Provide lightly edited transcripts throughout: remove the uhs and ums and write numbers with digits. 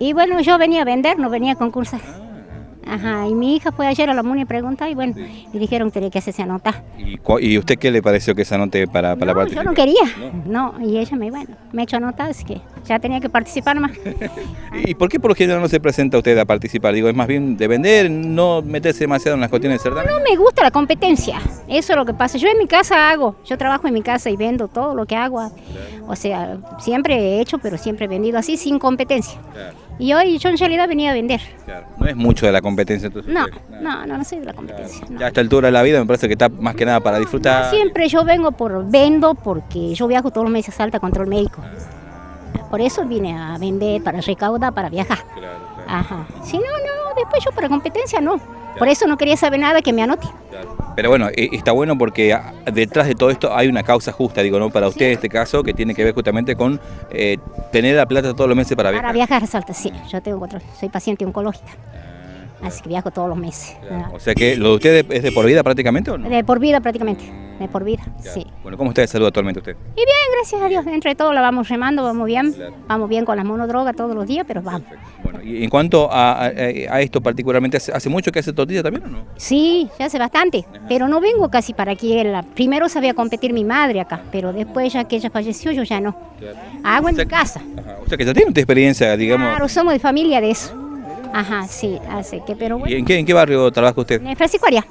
Y bueno, yo venía a vender, no venía a concursar. Ajá, y mi hija fue ayer a la MUNI a preguntar y bueno, y dijeron que tenía que hacerse anotar. ¿Y usted qué le pareció que se anote para No, participar? yo no quería, no, y ella me ha hecho anotar, así que ya tenía que participar más. ¿Y por qué por lo general no se presenta usted a participar? Digo, es más bien de vender, no meterse demasiado en las cuestiones de certamen. No me gusta la competencia, eso es lo que pasa. Yo en mi casa hago, yo trabajo en mi casa y vendo todo lo que hago. O sea, siempre he hecho, pero siempre he vendido así, sin competencia. Y hoy yo en realidad venía a vender. No es mucho de la competencia entonces. No soy de la competencia. No. Ya a esta altura de la vida me parece que está más que nada para disfrutar. Siempre yo vendo porque yo viajo todos los meses a Salta a control médico. Por eso vine a vender, para recaudar, para viajar. Ajá. Si no, después yo para competencia no. Por eso no quería saber nada que me anote. Pero bueno, está bueno porque detrás de todo esto hay una causa justa, digo, ¿no? Para usted en este caso, que tiene que ver justamente con tener la plata todos los meses para viajar. Para viajar a Salta, sí. Yo tengo control, soy paciente oncológica. Así que viajo todos los meses. O sea que lo de usted es de por vida prácticamente, ¿o no? De por vida prácticamente, de por vida, sí. Bueno, ¿cómo está de salud actualmente usted? Y bien, gracias a Dios, entre todo la vamos remando, vamos bien. Vamos bien con las monodrogas todos los días, pero vamos. Bueno, y en cuanto a esto particularmente, ¿hace mucho que hace tortilla también o no? Sí, ya hace bastante, pero no vengo casi para aquí. Primero sabía competir mi madre acá, pero después ya que ella falleció yo ya no. Hago en mi casa. O sea que ya tiene usted experiencia, digamos. Claro, somos de familia de eso. Ajá, sí, así que, pero bueno. ¿Y en qué barrio trabaja usted? En Francisco Arias.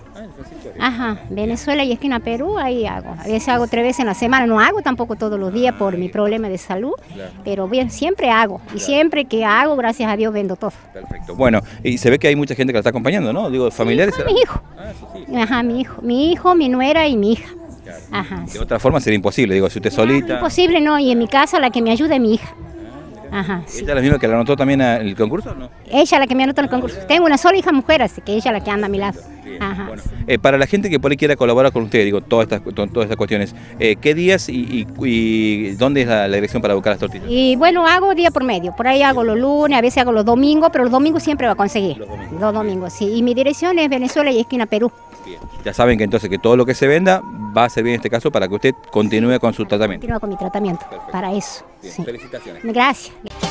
Ajá, Venezuela y esquina Perú, ahí hago. A veces hago 3 veces en la semana, no hago tampoco todos los días por mi problema de salud, pero bien, siempre hago. Y siempre que hago, gracias a Dios, vendo todo. Perfecto. Bueno, y se ve que hay mucha gente que la está acompañando, ¿no? Digo, familiares. Mi hijo. Ajá, mi hijo, mi nuera y mi hija. Ajá. De otra forma sería imposible, digo, si usted solita. Imposible, no, y en mi casa la que me ayuda es mi hija. Ajá, sí. ¿Ella es la misma que la anotó también en el concurso o no? Ella la que me anotó en el concurso. Tengo una sola hija mujer, así que ella es la que anda a mi lado. Ajá. Bueno, para la gente que por ahí quiera colaborar con usted, digo, todas estas cuestiones, ¿qué días y dónde es la dirección para buscar las tortillas? Y bueno, hago día por medio. Por ahí hago los lunes, a veces hago los domingos, pero los domingos siempre va a conseguir. Los domingos, sí. Y mi dirección es Venezuela y esquina Perú. Bien. Ya saben que entonces que todo lo que se venda va a servir en este caso para que usted continúe con su tratamiento. Continúo con mi tratamiento. Perfecto. Para eso. Bien. Sí. Felicitaciones. Gracias.